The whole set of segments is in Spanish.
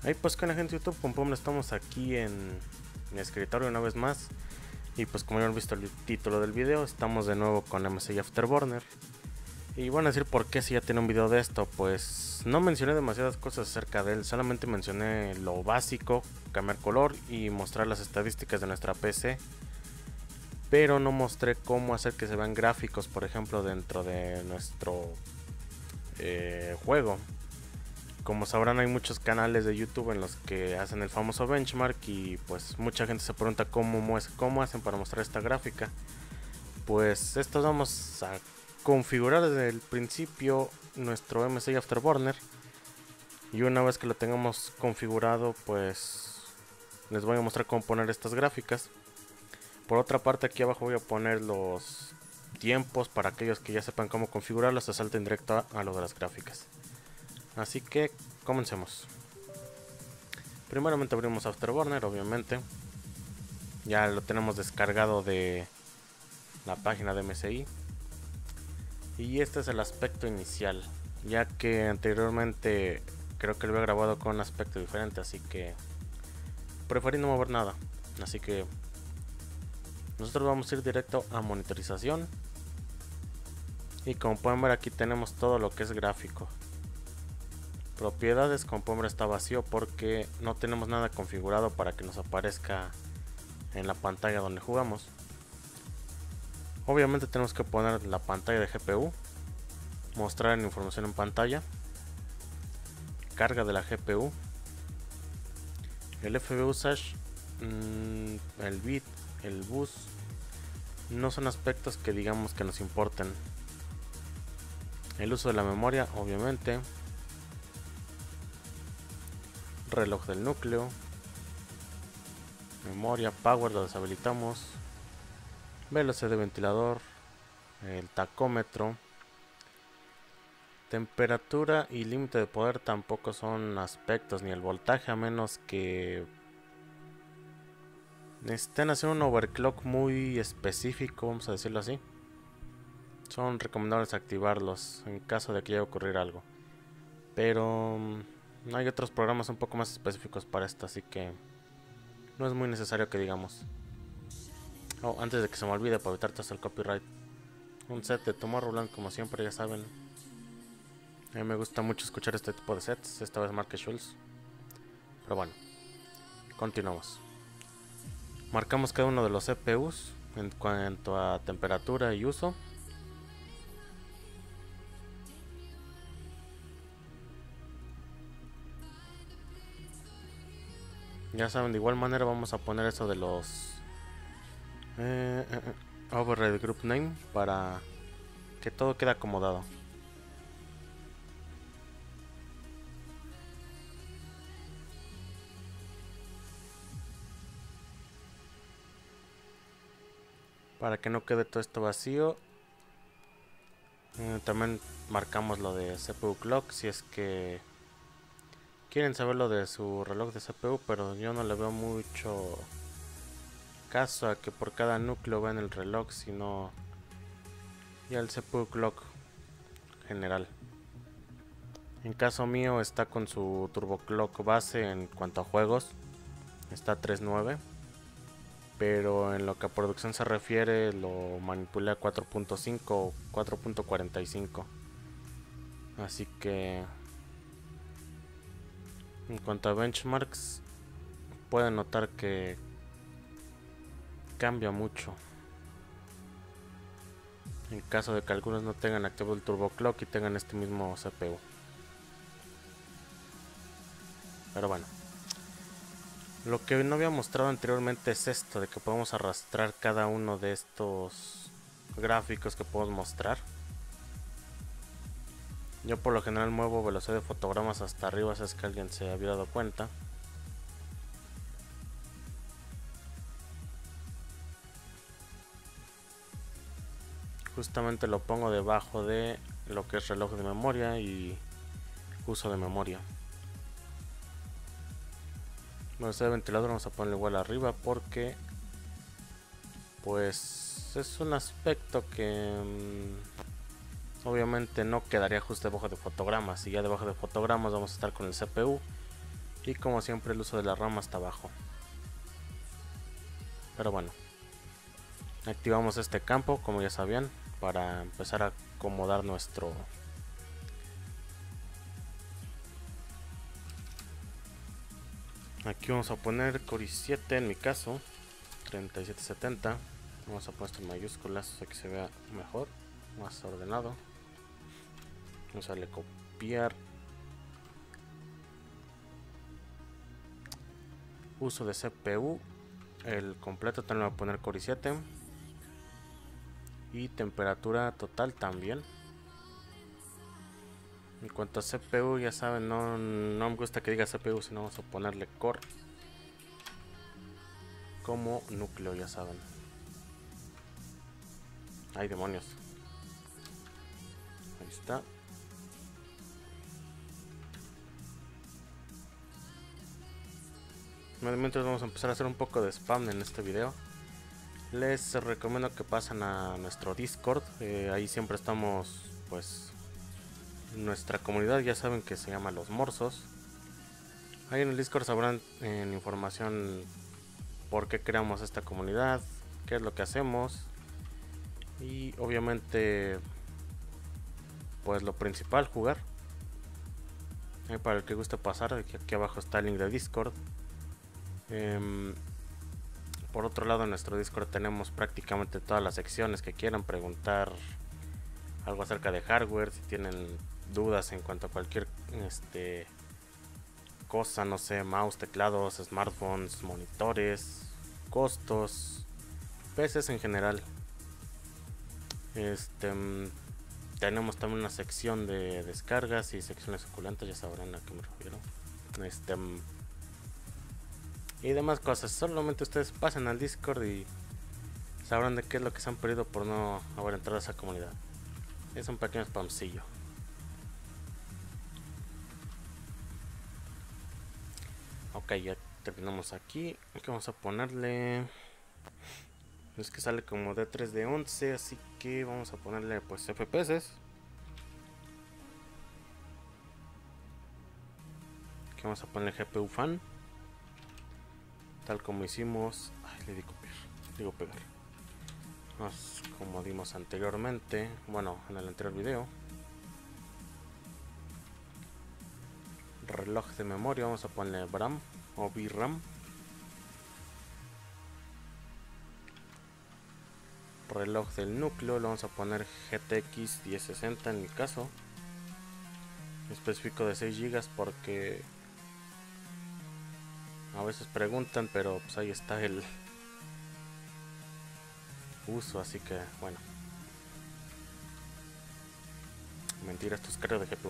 Ahí pues con la gente de YouTube, con estamos aquí en mi escritorio una vez más. Y pues como ya han visto el título del video, estamos de nuevo con MSI Afterburner. Y van a decir por qué si ya tiene un video de esto. Pues no mencioné demasiadas cosas acerca de él, solamente mencioné lo básico, cambiar color y mostrar las estadísticas de nuestra PC. Pero no mostré cómo hacer que se vean gráficos, por ejemplo, dentro de nuestro juego. Como sabrán, hay muchos canales de YouTube en los que hacen el famoso benchmark y pues mucha gente se pregunta cómo hacen para mostrar esta gráfica. Pues esto vamos a configurar desde el principio nuestro MSI Afterburner, y una vez que lo tengamos configurado pues les voy a mostrar cómo poner estas gráficas. Por otra parte, aquí abajo voy a poner los tiempos para aquellos que ya sepan cómo configurarlos, se salten directo a lo de las gráficas. Así que comencemos. Primeramente abrimos Afterburner, obviamente. Ya lo tenemos descargado de la página de MSI. Y este es el aspecto inicial, ya que anteriormente creo que lo había grabado con un aspecto diferente, así que preferí no mover nada. Así que nosotros vamos a ir directo a monitorización. Y como pueden ver, aquí tenemos todo lo que es gráfico. Propiedades, como pueden ver, está vacío porque no tenemos nada configurado para que nos aparezca en la pantalla donde jugamos. Obviamente tenemos que poner la pantalla de GPU, mostrar la información en pantalla, carga de la GPU, el FB usage, el bit, el bus, no son aspectos que digamos que nos importen. El uso de la memoria, obviamente, reloj del núcleo, memoria, power, lo deshabilitamos, velocidad de ventilador, el tacómetro, temperatura y límite de poder tampoco son aspectos, ni el voltaje, a menos que necesiten hacer un overclock muy específico, vamos a decirlo así. Son recomendables activarlos en caso de que llegue a ocurrir algo, pero hay otros programas un poco más específicos para esto, así que no es muy necesario que digamos. Antes de que se me olvide, para evitar todo el copyright, un set de Tomorrowland, como siempre, ya saben. A mí me gusta mucho escuchar este tipo de sets, esta vez Marque Schulz. Pero bueno, continuamos. Marcamos cada uno de los CPUs en cuanto a temperatura y uso. Ya saben, de igual manera vamos a poner eso de los override group name para que todo quede acomodado. Para que no quede todo esto vacío. También marcamos lo de CPU clock si es que quieren saber lo de su reloj de CPU, pero yo no le veo mucho caso a que por cada núcleo vean el reloj, sino ya el CPU clock general. En caso mío está con su turbo clock base en cuanto a juegos, está 3.9, pero en lo que a producción se refiere lo manipulé a 4.5 o 4.45. Así que en cuanto a benchmarks, pueden notar que cambia mucho. En caso de que algunos no tengan activo el turbo clock y tengan este mismo CPU. Pero bueno, lo que no había mostrado anteriormente es esto, de que podemos arrastrar cada uno de estos gráficos que podemos mostrar. Yo por lo general muevo velocidad de fotogramas hasta arriba, si es que alguien se había dado cuenta. Justamente lo pongo debajo de lo que es reloj de memoria y uso de memoria. Velocidad de ventilador vamos a ponerlo igual arriba porque pues es un aspecto que obviamente no quedaría justo debajo de fotogramas. Y ya debajo de fotogramas vamos a estar con el CPU Y como siempre el uso de la RAM hasta abajo. Pero bueno, activamos este campo, como ya sabían, para empezar a acomodar nuestro... Aquí vamos a poner Core i7 en mi caso, 3770. Vamos a poner esto en mayúsculas para que se vea mejor, más ordenado. Vamos a darle copiar. Uso de CPU, el completo también lo voy a poner Core i7. Y temperatura total también. En cuanto a CPU, ya saben, no me gusta que diga CPU, sino vamos a ponerle Core como núcleo, ya saben. Ay, demonios. Ahí está. Mientras vamos a empezar a hacer un poco de spam en este video. Les recomiendo que pasen a nuestro Discord. Ahí siempre estamos, pues, en nuestra comunidad. Ya saben que se llama Los Morzos. Ahí en el Discord sabrán información por qué creamos esta comunidad, qué es lo que hacemos. Y obviamente, pues lo principal, jugar. Ahí para el que guste pasar, aquí abajo está el link de Discord. Por otro lado, en nuestro Discord tenemos prácticamente todas las secciones que quieran preguntar algo acerca de hardware, si tienen dudas en cuanto a cualquier cosa, no sé, mouse, teclados, smartphones, monitores, costos, PCs en general. Tenemos también una sección de descargas y secciones suculentas, ya sabrán a qué me refiero. Y demás cosas. Solamente ustedes pasen al Discord y sabrán de qué es lo que se han perdido por no haber entrado a esa comunidad. Es un pequeño spamcillo. Ok, ya terminamos aquí. Aquí vamos a ponerle... Es que sale como de 3 de 11, así que vamos a ponerle pues FPS. Aquí vamos a ponerle GPU fan. Tal como hicimos... Ay, le di copiar. Digo pegar. Como dimos anteriormente. Bueno, en el anterior video. Reloj de memoria, vamos a ponerle VRAM o VRAM. Reloj del núcleo, lo vamos a poner GTX 1060 en mi caso. Específico de 6 GB porque a veces preguntan, pero pues ahí está el uso, así que bueno. Mentira, esto es carga de GPU.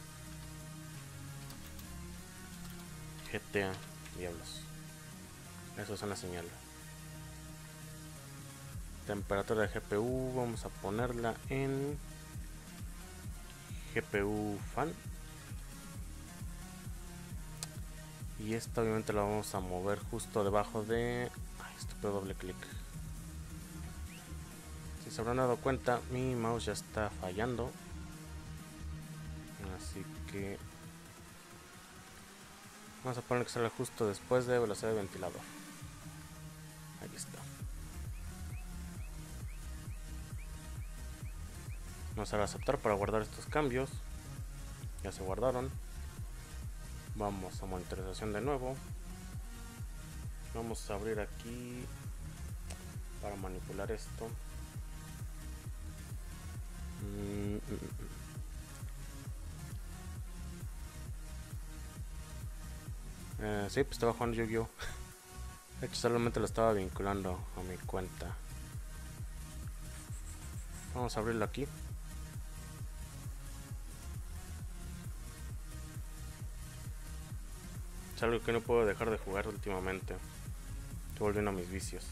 GTA, diablos. Eso es una señal. Temperatura de GPU, vamos a ponerla en GPU fan. Y esta obviamente la vamos a mover justo debajo de... Ay, estúpido doble clic. Si se habrán dado cuenta, mi mouse ya está fallando. Así que... Vamos a poner que salga justo después de velocidad de ventilador. Ahí está. Vamos a aceptar para guardar estos cambios. Ya se guardaron. Vamos a monitorización de nuevo. Vamos a abrir aquí para manipular esto. Sí, pues estaba jugando Yu-Gi-Oh. De hecho, solamente lo estaba vinculando a mi cuenta. Vamos a abrirlo aquí. Es algo que no puedo dejar de jugar últimamente. Estoy volviendo a mis vicios.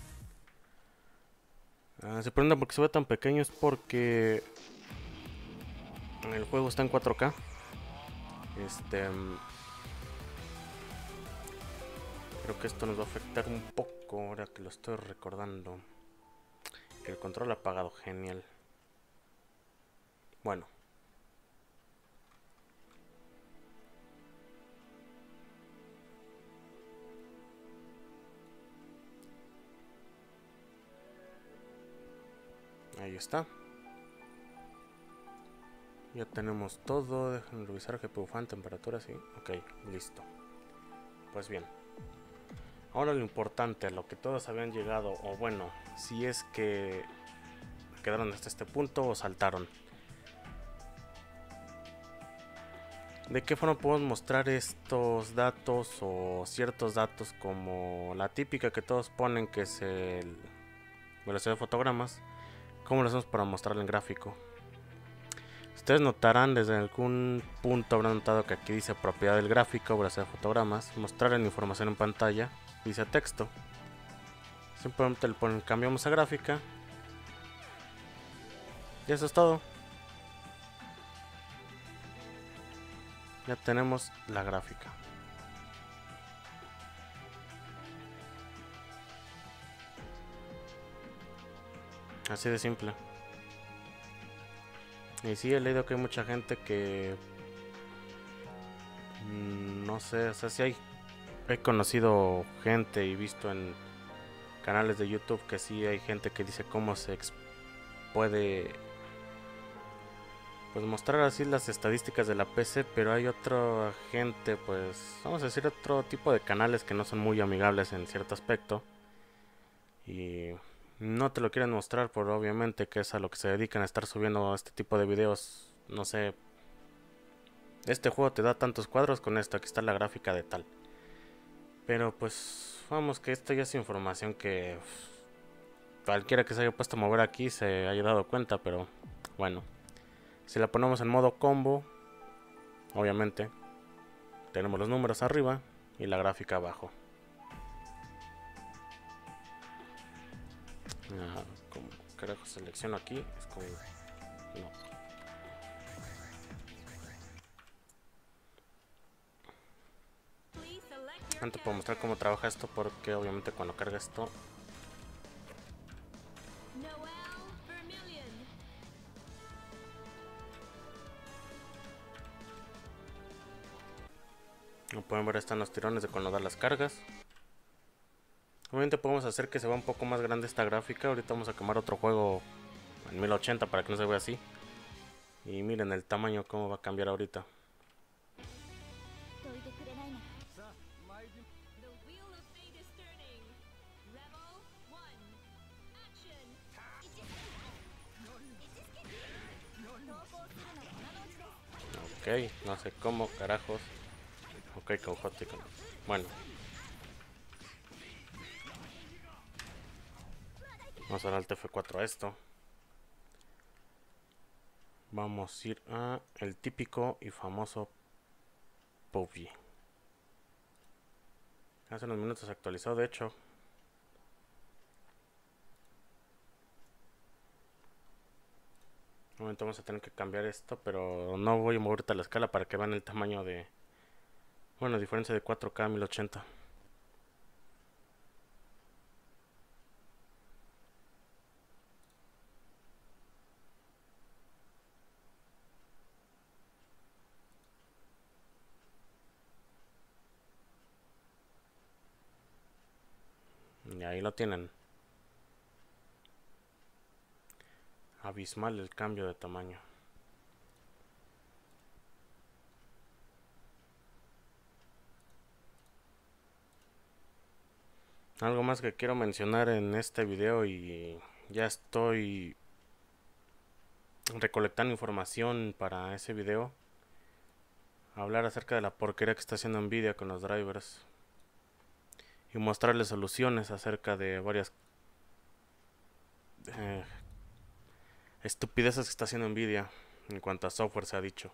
Se preguntan por qué se ve tan pequeño. Es porque el juego está en 4K. Creo que esto nos va a afectar un poco ahora que lo estoy recordando. El control apagado, genial. Bueno. está. Ya tenemos todo. Déjenme revisar GPU fan, temperatura, sí. Ok, listo. Pues bien. Ahora lo importante, a lo que todos habían llegado, o bueno, si es que quedaron hasta este punto o saltaron. ¿De qué forma podemos mostrar estos datos o ciertos datos, como la típica que todos ponen, que es el velocidad de fotogramas? ¿Cómo lo hacemos para mostrarlo en gráfico? Ustedes notarán, desde algún punto habrán notado que aquí dice propiedad del gráfico, velocidad de fotogramas, mostrar en información en pantalla, dice texto. Simplemente le ponen, cambiamos a gráfica y eso es todo. Ya tenemos la gráfica. Así de simple. Y sí, he leído que hay mucha gente que no sé, o sea, sí he conocido gente y visto en canales de YouTube que sí hay gente que dice cómo se puede pues mostrar así las estadísticas de la PC, pero hay otra gente, pues vamos a decir otro tipo de canales que no son muy amigables en cierto aspecto y no te lo quieren mostrar por obviamente que es a lo que se dedican, a estar subiendo este tipo de videos. No sé, este juego te da tantos cuadros con esto, aquí está la gráfica de tal. Pero pues vamos, que esto ya es información que cualquiera que se haya puesto a mover aquí se haya dado cuenta, pero bueno. Si la ponemos en modo combo, obviamente tenemos los números arriba y la gráfica abajo. Como carajo selecciono aquí, es como no. Antes puedo mostrar cómo trabaja esto, porque obviamente cuando carga esto como pueden ver, están los tirones de cuando da las cargas. Obviamente podemos hacer que se vea un poco más grande esta gráfica. Ahorita vamos a quemar otro juego en 1080 para que no se vea así. Y miren el tamaño cómo va a cambiar ahorita. Ok, no sé cómo carajos. Ok, con hotstick. Bueno. Vamos a dar al F4 a esto. Vamos a ir a el típico y famoso PUBG. Hace unos minutos actualizado, de hecho. Un momento, vamos a tener que cambiar esto, pero no voy a mover la escala para que vean el tamaño de... Bueno, diferencia de 4K a 1080. Y ahí lo tienen. Abismal el cambio de tamaño. Algo más que quiero mencionar en este video, y ya estoy recolectando información para ese video. Hablar acerca de la porquería que está haciendo Nvidia con los drivers. Y mostrarles soluciones acerca de varias eh, estupideces que está haciendo Nvidia en cuanto a software se ha dicho.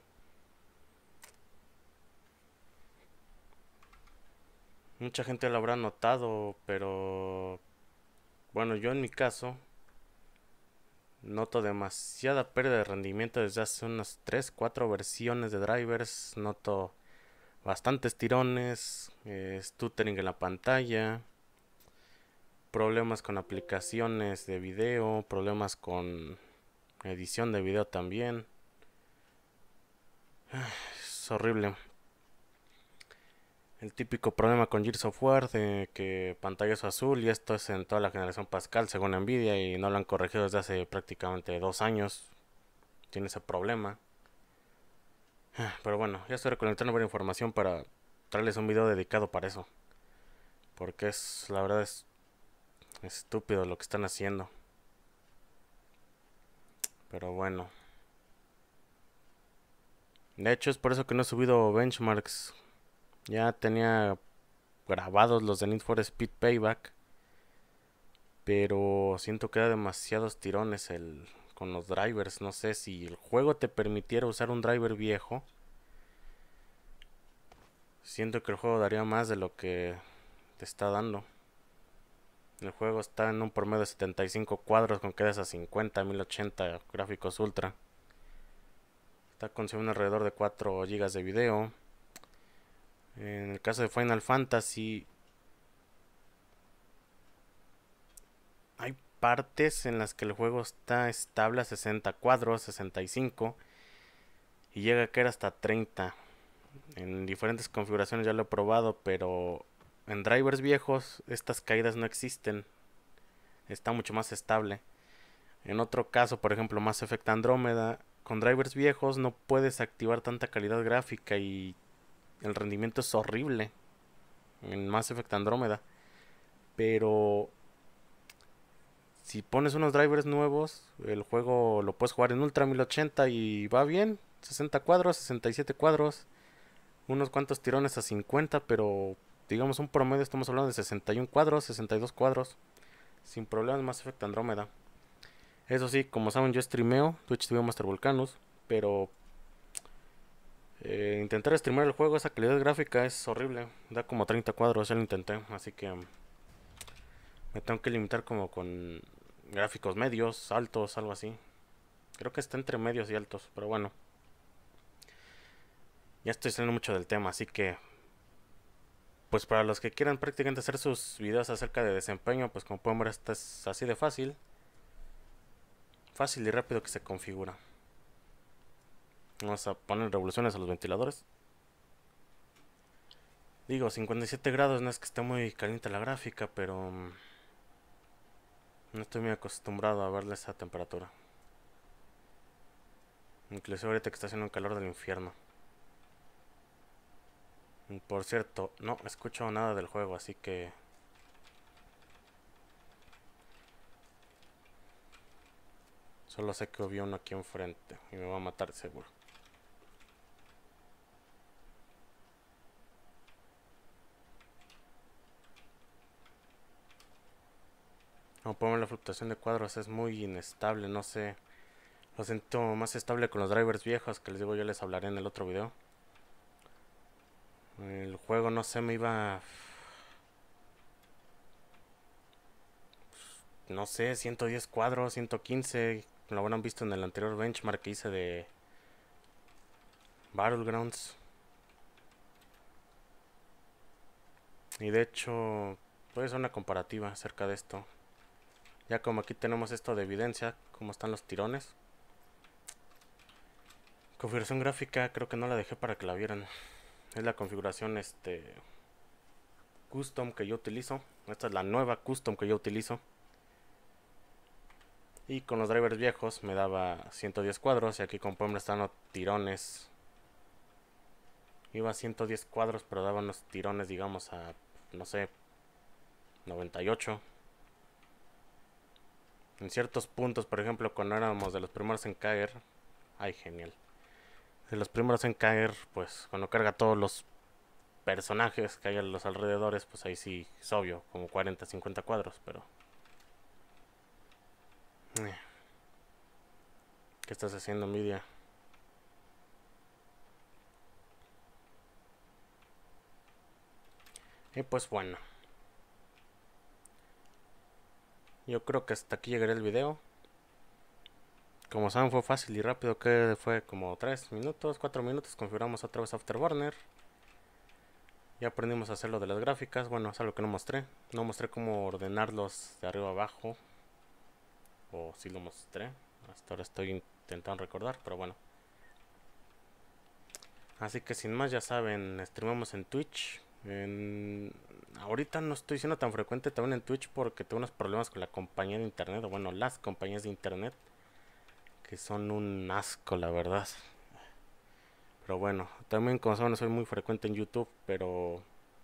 Mucha gente lo habrá notado, pero bueno, yo en mi caso noto demasiada pérdida de rendimiento desde hace unas 3, 4 versiones de drivers. Noto bastantes tirones, stuttering en la pantalla, problemas con aplicaciones de video, problemas con edición de video también. Es horrible. el típico problema con Gears of War de que pantallazo azul, y esto es en toda la generación Pascal según Nvidia, y no lo han corregido desde hace prácticamente 2 años. Tiene ese problema. Pero bueno, ya estoy recolectando varias información para traerles un video dedicado para eso. Porque la verdad es estúpido lo que están haciendo. Pero bueno. De hecho es por eso que no he subido benchmarks. Ya tenía grabados los de Need for Speed Payback. Pero siento que da demasiados tirones con los drivers. No sé si el juego te permitiera usar un driver viejo. Siento que el juego daría más de lo que te está dando. El juego está en un promedio de 75 cuadros con quedas a 50, 1080 gráficos ultra. Está consumiendo alrededor de 4 GB de video. En el caso de Final Fantasy, hay partes en las que el juego está estable a 60 cuadros, 65, y llega a caer hasta 30. En diferentes configuraciones ya lo he probado, pero en drivers viejos estas caídas no existen. Está mucho más estable. En otro caso, por ejemplo, Mass Effect Andrómeda, con drivers viejos no puedes activar tanta calidad gráfica y el rendimiento es horrible en Mass Effect Andrómeda. Pero si pones unos drivers nuevos, el juego lo puedes jugar en Ultra 1080 y va bien. 60 cuadros, 67 cuadros, unos cuantos tirones a 50, pero digamos un promedio estamos hablando de 61 cuadros, 62 cuadros, sin problemas. Mass Effect Andrómeda. Eso sí, como saben, yo streameo Twitch TV Master Volcanus, pero intentar streamear el juego, esa calidad gráfica es horrible. Da como 30 cuadros, ya lo intenté, así que me tengo que limitar como con gráficos medios, altos, algo así. Creo que está entre medios y altos, pero bueno. Ya estoy saliendo mucho del tema, así que pues para los que quieran prácticamente hacer sus videos acerca de desempeño, pues como pueden ver, esto es así de fácil. Fácil y rápido que se configura. Vamos a poner revoluciones a los ventiladores. Digo, 57 grados no es que esté muy caliente la gráfica, pero no estoy muy acostumbrado a verle esa temperatura. Inclusive ahorita que está haciendo un calor del infierno. Por cierto, no escucho nada del juego, así que solo sé que vi uno aquí enfrente y me va a matar seguro. Como podemos ver, la fluctuación de cuadros es muy inestable, no sé. Lo siento más estable con los drivers viejos, que les digo, yo les hablaré en el otro video. El juego, no sé, me iba, no sé, 110 cuadros, 115. Lo habrán visto en el anterior benchmark que hice de Battlegrounds. Y de hecho, voy a hacer una comparativa acerca de esto. Ya como aquí tenemos esto de evidencia, cómo están los tirones. Configuración gráfica, creo que no la dejé para que la vieran. Es la configuración custom que yo utilizo. Esta es la nueva custom que yo utilizo. Y con los drivers viejos me daba 110 cuadros. Y aquí con pueden ver están los tirones. Iba a 110 cuadros, pero daba unos tirones, digamos, a, no sé, 98. En ciertos puntos, por ejemplo, cuando éramos de los primeros en caer. Ay, genial. De los primeros en caer, pues cuando carga todos los personajes que hay a los alrededores, pues ahí sí es obvio, como 40, 50 cuadros, pero... ¿Qué estás haciendo, Nvidia? Y pues bueno, yo creo que hasta aquí llegaré el video. Como saben, fue fácil y rápido, que fue como 3 minutos, 4 minutos. Configuramos otra vez Afterburner. Ya aprendimos a hacer lo de las gráficas. Bueno, es algo que no mostré. No mostré cómo ordenarlos de arriba a abajo. O sí lo mostré. Hasta ahora estoy intentando recordar, pero bueno. Así que sin más, ya saben, streamamos en Twitch. Ahorita no estoy siendo tan frecuente también en Twitch porque tengo unos problemas con la compañía de internet, o bueno, las compañías de internet, que son un asco, la verdad. Pero bueno, también como saben soy muy frecuente en YouTube, pero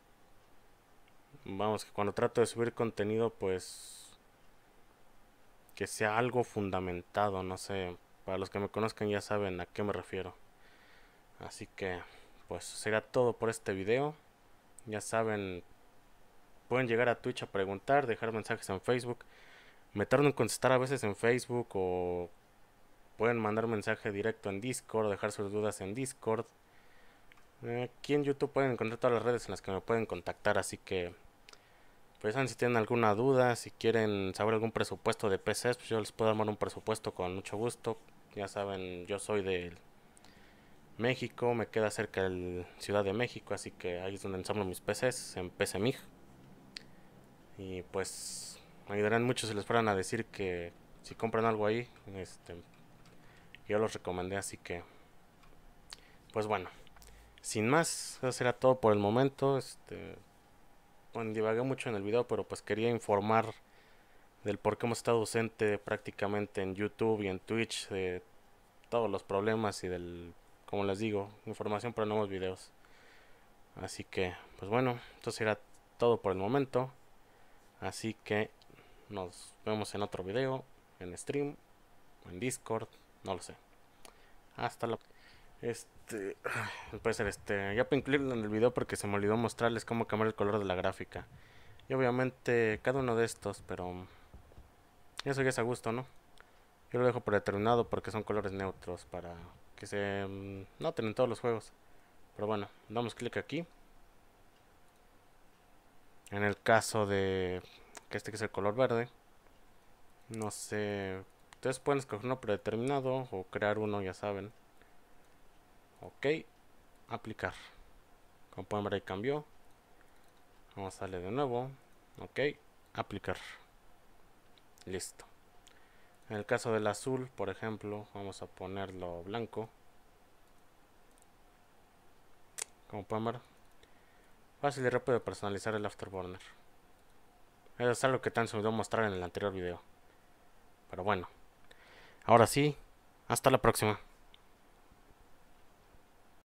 vamos, que cuando trato de subir contenido, pues que sea algo fundamentado, no sé, para los que me conozcan ya saben a qué me refiero. Así que, pues será todo por este video. Ya saben, pueden llegar a Twitch a preguntar, dejar mensajes en Facebook. Me tardo en contestar a veces en Facebook o pueden mandar mensaje directo en Discord, dejar sus dudas en Discord. Aquí en YouTube pueden encontrar todas las redes en las que me pueden contactar, así que pues si tienen alguna duda, si quieren saber algún presupuesto de PCs, pues yo les puedo armar un presupuesto con mucho gusto. Ya saben, yo soy de México, me queda cerca de Ciudad de México, así que ahí es donde ensamblo mis PCs, en PCMig. Y pues me ayudarán mucho si les fueran a decir que si compran algo ahí, yo los recomendé, así que pues bueno, sin más, eso será todo por el momento. Bueno, divagué mucho en el video, pero pues quería informar del por qué hemos estado ausente prácticamente en YouTube y en Twitch, de todos los problemas y del, como les digo, información para nuevos videos. Así que, pues bueno, esto será todo por el momento. Así que nos vemos en otro video, en stream, en Discord, no lo sé. Hasta la... Este... Puede ser ya para incluirlo en el video porque se me olvidó mostrarles cómo cambiar el color de la gráfica. Y obviamente cada uno de estos, pero eso ya es a gusto, ¿no? Yo lo dejo predeterminado porque son colores neutros para que se noten en todos los juegos. Pero bueno, damos clic aquí. En el caso de que que es el color verde, no sé, ustedes pueden escoger uno predeterminado o crear uno, ya saben. Ok, aplicar. Como pueden ver ahí cambió. Vamos a darle de nuevo. Ok, aplicar. Listo. En el caso del azul, por ejemplo, vamos a ponerlo blanco. Como pueden ver, fácil y rápido de personalizar el Afterburner. Eso es algo que tan se me olvidó mostrar en el anterior video. Pero bueno, ahora sí, hasta la próxima.